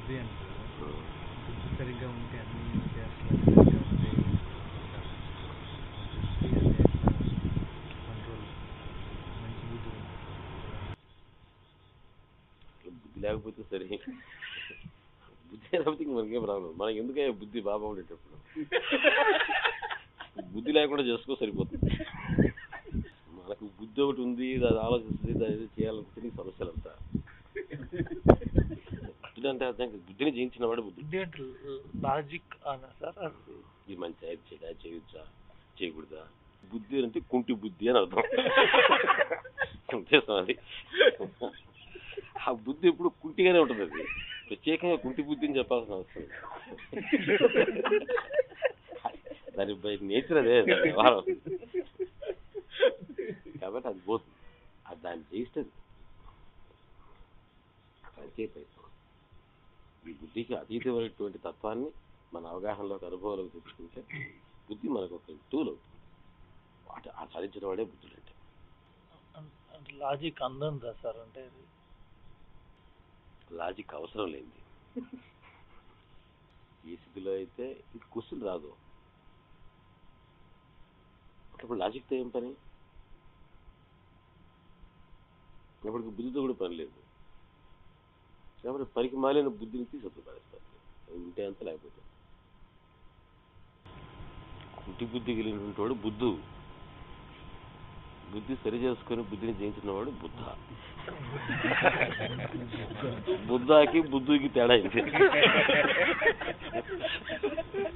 బుద్ధి అంటారు. బుద్ధి సరిగ్గా ఉంటే అన్ని చేస్తారు, సరిగ్గా ఉంటే బుద్ధి అంటే ఎట్లా కంట్రోల్, మంచి బుద్ధి బుద్ధి లేకపోతే సరే, బుద్ధి లేకపోతే ఇంక మనకేం రాదు. మనకి ఎందుకే బుద్ధి బాగా ఉండేటప్పుడు బుద్ధి లేకుండా చేసుకో సరిపోతుంది. మనకు బుద్ధి ఒకటి ఉంది, అది ఆలోచిస్తుంది, దాని ఏదో చేయాలనుకుంటే నీకు సమస్యలు అంతా. బుద్ధి అంటే అర్థం బుద్ధిని జయించిన వాడు బుద్ధి. లాజిక్ అన్నా సార్, ఇది మంచి అది చేయడా, చేయొచ్చా చేయకూడదా. బుద్ధి అంటే కుంటి బుద్ధి అని అర్థం. ఉద్దేశం అది. ఆ బుద్ధి ఎప్పుడు కుంటిగానే ఉంటుంది. అది ప్రత్యేకంగా కుంటి బుద్ధి అని చెప్పాల్సిన అవసరం లేదు. దాని బై నేచర్ అదే వ్యవహారం. కాబట్టి అది పోతుంది. అది దాన్ని జయిస్తుంది. ఈ బుద్ధికి అతీతమైనటువంటి తత్వాన్ని మన అవగాహనలోకి, అనుభవంలోకి తెచ్చుకుంటే బుద్ధి మనకు ఒక టూల్ అవుతుంది. వాటి ఆచరించిన వాడే బుద్ధుడు అంటే. లాజిక్ అందందా సార్? అంటే లాజిక్ అవసరం లేనిది. ఈ స్థితిలో అయితే ఇది క్వశ్చన్ రాదు. అప్పుడు లాజిక్తో ఏం పని? అప్పటికి బుద్ధితో కూడా పని లేదు. కాబట్టి పనికి మాలిన బుద్ధిని తీసి పడేస్తారు. ఉంటే అంత లేకపోతే. కుంటి బుద్ధి కలిగినటువంటి వాడు బుద్ధు. బుద్ధి సరి చేసుకుని బుద్ధిని జయించిన వాడు బుద్ధ. బుద్ధాకి బుద్ధుకి తేడా అయింది.